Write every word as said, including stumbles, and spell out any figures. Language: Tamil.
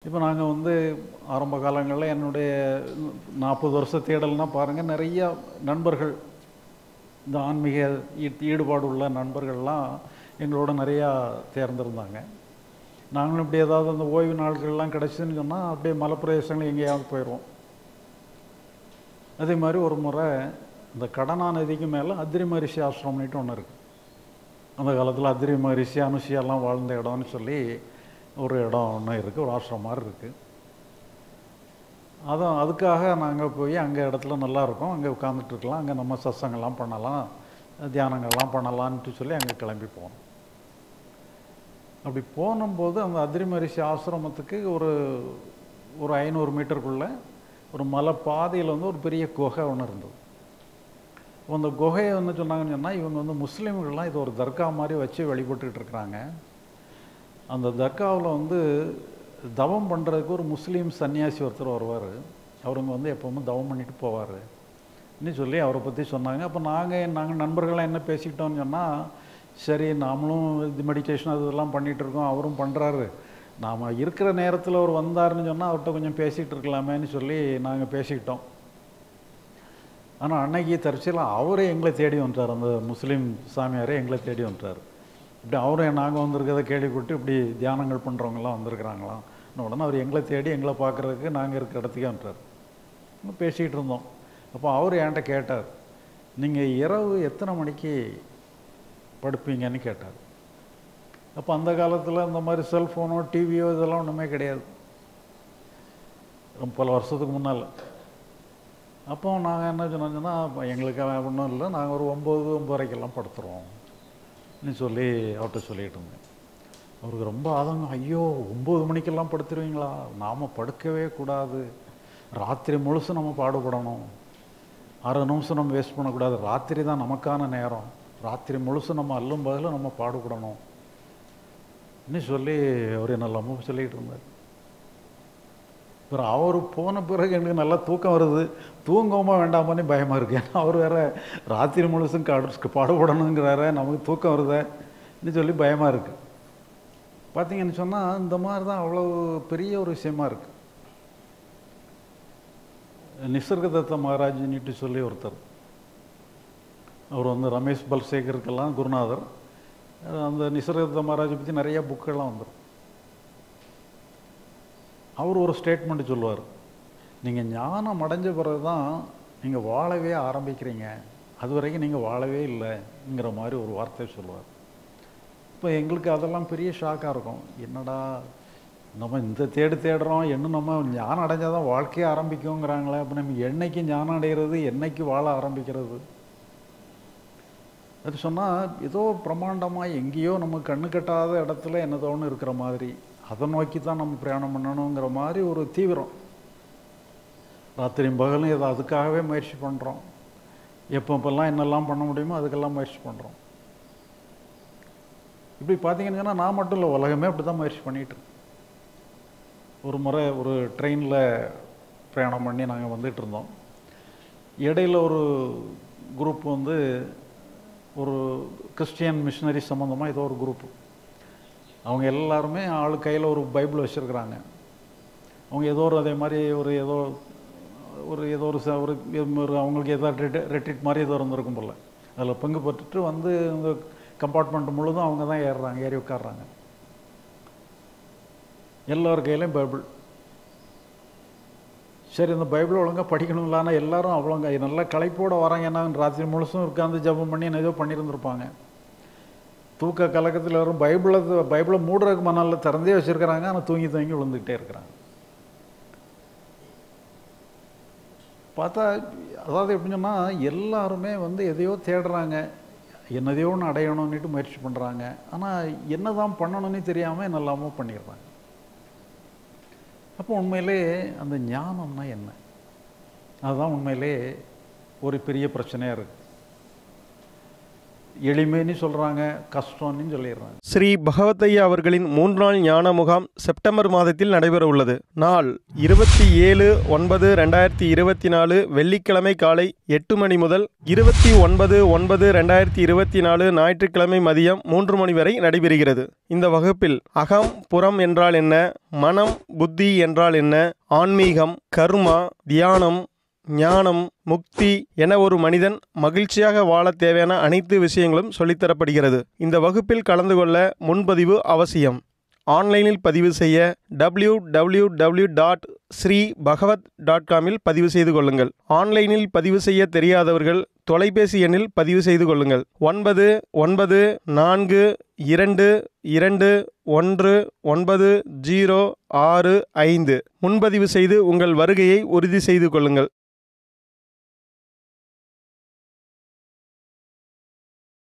இப்போ நாங்கள் வந்து ஆரம்ப காலங்களில் என்னுடைய நாற்பது வருஷ தேடல்னால் பாருங்கள், நிறைய நண்பர்கள், இந்த ஆன்மீக ஈடுபாடு உள்ள நண்பர்கள்லாம் எங்களோட நிறையா தேர்ந்திருந்தாங்க. நாங்களும் இப்படி ஏதாவது அந்த ஓய்வு நாட்கள்லாம் கிடச்சிதுன்னு சொன்னால் அப்படியே மலைப்பிரதேசங்கள் எங்கேயாவது போயிடுவோம். அதே மாதிரி ஒரு முறை இந்த கடனா நதிக்கு மேலே அத்திரி மகரிஷி ஆசிரமம்னுட்டு ஒன்று இருக்குது. அந்த காலத்தில் அத்திரி மகரிஷி அனுஷியெல்லாம் வாழ்ந்த இடம்னு சொல்லி ஒரு இடம் ஒன்று இருக்குது, ஒரு ஆசிரமம் மாதிரி இருக்குது. அதான் அதுக்காக நாங்கள் போய் அங்கே இடத்துல நல்லாயிருக்கும், அங்கே உட்காந்துட்ருக்கலாம், அங்கே நம்ம சத்சங்கெல்லாம் பண்ணலாம், தியானங்கள்லாம் பண்ணலான்ட்டு சொல்லி அங்கே கிளம்பி போனோம். அப்படி போனும்போது அந்த அத்திரி மகரிஷி ஆசிரமத்துக்கு ஒரு ஒரு ஐநூறு மீட்டருக்குள்ளே ஒரு மலை பாதையில் வந்து ஒரு பெரிய குகை ஒன்று இருந்தது. அந்த குகையை வந்து சொன்னாங்கன்னு சொன்னால், இவங்க வந்து முஸ்லீம்கள்லாம் இது ஒரு தர்கா மாதிரி வச்சு வழிபட்டுக்கிட்டு இருக்கிறாங்க. அந்த தர்காவில் வந்து தவம் பண்ணுறதுக்கு ஒரு முஸ்லீம் சன்னியாசி ஒருத்தர் வருவார். அவருங்க வந்து எப்போவுமே தவம் பண்ணிட்டு போவார் இன்னும் சொல்லி அவரை பற்றி சொன்னாங்க. அப்போ நாங்கள் நாங்கள் நண்பர்கள்லாம் என்ன பேசிக்கிட்டோம்னு சொன்னால், சரி நாமளும் இது மெடிடேஷன் அது இதெல்லாம் பண்ணிகிட்ருக்கோம், அவரும் பண்ணுறாரு, நாம் இருக்கிற நேரத்தில் அவர் வந்தாருன்னு சொன்னால் அவர்கிட்ட கொஞ்சம் பேசிகிட்டு இருக்கலாமேன்னு சொல்லி நாங்கள் பேசிக்கிட்டோம். ஆனால் அன்னைக்கு தரிசையில் அவரே எங்களை தேடி வந்துட்டார், அந்த முஸ்லீம் சாமியாரே எங்களை தேடி வந்துட்டார். இப்படி அவரும் நாங்கள் வந்திருக்கிறத கேள்விப்பட்டு இப்படி தியானங்கள் பண்ணுறவங்களாம் வந்திருக்கிறாங்களாம் உடனே அவர் எங்களை தேடி எங்களை பார்க்குறதுக்கு நாங்கள் இருக்கிற இடத்துக்கே வந்துட்டார். பேசிகிட்டு இருந்தோம். அப்போ அவர் என்கிட்ட கேட்டார், நீங்கள் இரவு எத்தனை மணிக்கு படுப்பீங்கன்னு கேட்டார். அப்போ அந்த காலத்தில் இந்த மாதிரி செல்ஃபோனோ டிவியோ இதெல்லாம் ஒன்றுமே கிடையாது, ரொம்ப பல வருஷத்துக்கு முன்னால். அப்போ நாங்கள் என்ன சொன்னோம்னா, எங்களுக்கு ஒன்றும் இல்லை, நாங்கள் ஒரு ஒம்பது ஒம்பதரைக்கெல்லாம் படுத்துருவோம் நீ சொல்லி அவர்கிட்ட சொல்லிகிட்டு இருந்தேன். அவருக்கு ரொம்ப ஆதங்கம், ஐயோ ஒம்பது மணிக்கெல்லாம் படுத்துருவீங்களா, நாம் படுக்கவே கூடாது, ராத்திரி முழுசும் நம்ம பாடுபடணும், அரை நிமிஷம் நம்ம வேஸ்ட் பண்ணக்கூடாது, ராத்திரி தான் நமக்கான நேரம், ராத்திரி முழுசும் நம்ம அல்லும் பதில் நம்ம பாடுபடணும் இன்னும் சொல்லி அவர் என்னெல்லாமோ சொல்லிகிட்டு இருந்தார். அப்புறம் அவர் போன பிறகு எனக்கு நல்லா தூக்கம் வருது, தூங்கவுமா வேண்டாமான்னு பயமாக இருக்குது. ஏன்னா அவர் வேறு ராத்திரி முழுசும் காடு பாடுபடணுங்கிறார, நமக்கு தூக்கம் வருதுன்னு சொல்லி பயமாக இருக்குது. பார்த்தீங்கன்னு சொன்னால் இந்த மாதிரி தான் அவ்வளோ பெரிய ஒரு விஷயமா இருக்குது. நிசர்கதத்த மகாராஜ்னிட்டு சொல்லி ஒருத்தர், அவர் வந்து ரமேஷ் பல்சேகருக்கெல்லாம் குருநாதர். அந்த நிசர்கதத்த மகாராஜை பற்றி நிறையா புக்கெல்லாம் வந்துடும். அவர் ஒரு ஸ்டேட்மெண்ட் சொல்லுவார், நீங்கள் ஞானம் அடைஞ்ச பிறகு தான் நீங்கள் வாழவே ஆரம்பிக்கிறீங்க, அது வரைக்கும் நீங்கள் வாழவே இல்லைங்கிற மாதிரி ஒரு வார்த்தை சொல்லுவார். இப்போ எங்களுக்கு அதெல்லாம் பெரிய ஷாக்காக இருக்கும், என்னடா நம்ம இந்த தேடு தேடுறோம், இன்னும் நம்ம ஞானம் அடைஞ்சால் தான் வாழ்க்கையே ஆரம்பிக்குங்கிறாங்களே, அப்போ நம்ம என்னைக்கு ஞானம் அடைகிறது, என்னைக்கு வாழ ஆரம்பிக்கிறது? அது சொன்னால் ஏதோ பிரம்மாண்டமாக எங்கேயோ நம்ம கண்ணு கட்டாத இடத்துல என்னதோன்னு இருக்கிற மாதிரி, அதை நோக்கி தான் நம்ம பிரயாணம் பண்ணணுங்கிற மாதிரி ஒரு தீவிரம். ராத்திரியும் பகலும் ஏதோ அதுக்காகவே முயற்சி பண்ணுறோம், எப்போ இப்போல்லாம் என்னெல்லாம் பண்ண முடியுமோ அதுக்கெல்லாம் முயற்சி பண்ணுறோம். இப்படி பார்த்தீங்கன்னா நான் மட்டும் இல்லை, உலகமே அப்படி தான் முயற்சி பண்ணிகிட்ருக்கு. ஒரு முறை ஒரு ட்ரெயினில் பிரயாணம் பண்ணி நாங்கள் வந்துகிட்டு இருந்தோம். இடையில் ஒரு குரூப் வந்து ஒரு கிறிஸ்டியன் மிஷினரி சம்மந்தமாக ஏதோ ஒரு குரூப்பு, அவங்க எல்லாருமே ஆளு கையில் ஒரு பைபிள் வச்சுருக்குறாங்க. அவங்க ஏதோ ஒரு அதே மாதிரி ஒரு ஏதோ ஒரு ஏதோ ஒரு ஒரு அவங்களுக்கு ஏதோ ரெட் ரெட்ரீட் மாதிரி ஏதோ இருந்திருக்கும் போல், அதில் பங்கு பெற்றுட்டு வந்து இந்த கம்பார்ட்மெண்ட் முழுதும் அவங்க தான் ஏறுறாங்க, ஏறி உட்காடுறாங்க. எல்லோரு கையிலையும் பைபிள். சரி, இந்த பைபிள் ஒழுங்காக படிக்கணுங்களான்னா எல்லாரும் அவ்வளோங்க நல்லா களைப்போடு வராங்க. ஏன்னா ராத்திரி முழுசும் உட்காந்து ஜபம் பண்ணி ஏதோ பண்ணியிருந்துருப்பாங்க. தூக்க கலக்கத்தில் வரும் பைபிளை பைபிளை மூடுறதுக்கு மணலில் திறந்தே வச்சுருக்கிறாங்க, ஆனால் தூங்கி தூங்கி விழுந்துக்கிட்டே இருக்கிறாங்க. பார்த்தா அதாவது எப்படின்னு சொன்னால், எல்லாருமே வந்து எதையோ தேடுறாங்க, என்னதையோ ஒன்று அடையணும்னுட்டு முயற்சி பண்ணுறாங்க, ஆனால் என்ன தான் பண்ணணும்னு தெரியாமல் என்னெல்லாமோ பண்ணிடுறாங்க. அப்போ உண்மையிலே அந்த ஞானம்னா என்ன, அதுதான் உண்மையிலே ஒரு பெரிய பிரச்சனையாக இருக்குது. எளிமைன்னு சொல்கிறாங்க, கஷ்டம்னு சொல்லிடுறாங்க. ஸ்ரீ பகவத்தையா அவர்களின் மூன்று நாள் ஞான முகாம் செப்டம்பர் மாதத்தில் நடைபெற உள்ளது. நாள் இருபத்தி ஏழு ஒன்பது ரெண்டாயிரத்தி இருபத்தி நாலு வெள்ளிக்கிழமை காலை எட்டு மணி முதல் இருபத்தி ஒன்பது ஒன்பது ரெண்டாயிரத்தி இருபத்தி நாலு ஞாயிற்றுக்கிழமை மதியம் மூன்று மணி வரை நடைபெறுகிறது. இந்த வகுப்பில் அகம் புறம் என்றால் என்ன, மனம் புத்தி என்றால் என்ன, ஆன்மீகம், கர்மா, தியானம், ஞானம், முக்தி என ஒரு மனிதன் மகிழ்ச்சியாக வாழ தேவையான அனைத்து விஷயங்களும் சொல்லித்தரப்படுகிறது. இந்த வகுப்பில் கலந்து கொள்ள முன்பதிவு அவசியம். ஆன்லைனில் பதிவு செய்ய W W W dot Sri Bhagavath dot காமில் பதிவு செய்து கொள்ளுங்கள். ஆன்லைனில் பதிவு செய்ய தெரியாதவர்கள் தொலைபேசி எண்ணில் பதிவு செய்து கொள்ளுங்கள். ஒன்பது ஒன்பது நான்கு இரண்டு இரண்டு ஒன்று ஒன்பது ஜீரோ ஆறு ஐந்து முன்பதிவு செய்து உங்கள் வருகையை உறுதி செய்து கொள்ளுங்கள்.